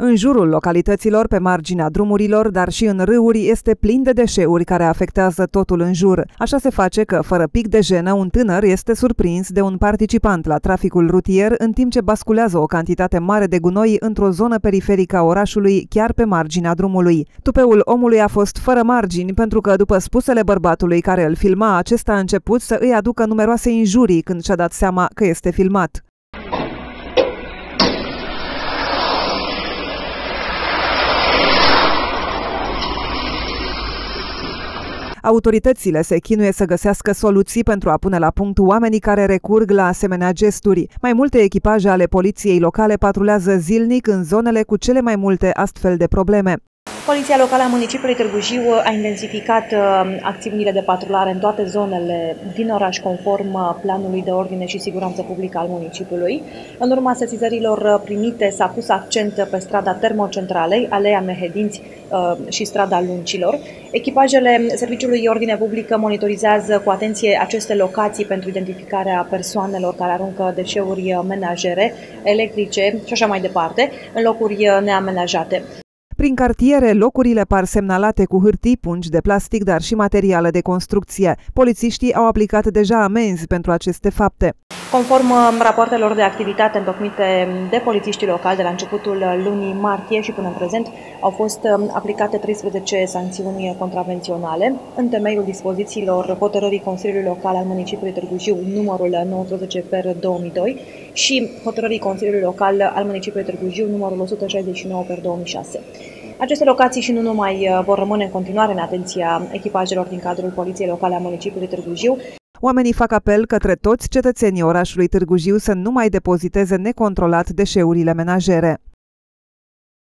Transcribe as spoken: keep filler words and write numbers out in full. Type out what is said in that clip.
În jurul localităților, pe marginea drumurilor, dar și în râuri, este plin de deșeuri care afectează totul în jur. Așa se face că, fără pic de jenă, un tânăr este surprins de un participant la traficul rutier în timp ce basculează o cantitate mare de gunoi într-o zonă periferică a orașului, chiar pe marginea drumului. Tupeul omului a fost fără margini pentru că, după spusele bărbatului care îl filma, acesta a început să îi aducă numeroase injurii când și-a dat seama că este filmat. Autoritățile se chinuie să găsească soluții pentru a pune la punct oamenii care recurg la asemenea gesturi. Mai multe echipaje ale poliției locale patrulează zilnic în zonele cu cele mai multe astfel de probleme. Poliția locală a municipiului Târgu Jiu a intensificat acțiunile de patrulare în toate zonele din oraș conform planului de ordine și siguranță publică al municipiului. În urma sesizărilor primite s-a pus accent pe strada Termocentralei, Aleea Mehedinți și strada Luncilor. Echipajele Serviciului Ordine Publică monitorizează cu atenție aceste locații pentru identificarea persoanelor care aruncă deșeuri menajere, electrice și așa mai departe, în locuri neamenajate. Prin cartiere, locurile par semnalate cu hârtii, pungi de plastic, dar și materiale de construcție. Polițiștii au aplicat deja amenzi pentru aceste fapte. Conform rapoartelor de activitate întocmite de polițiștii locali de la începutul lunii martie și până în prezent, au fost aplicate treisprezece sancțiuni contravenționale în temeiul dispozițiilor hotărârii Consiliului Local al municipiului Târgu Jiu numărul nouăsprezece per două mii doi și hotărârii Consiliului Local al municipiului Târgu Jiu numărul o sută șaizeci și nouă per două mii șase. Aceste locații și nu numai vor rămâne în continuare în atenția echipajelor din cadrul Poliției Locale a municipiului Târgu Jiu. Oamenii fac apel către toți cetățenii orașului Târgu Jiu să nu mai depoziteze necontrolat deșeurile menajere.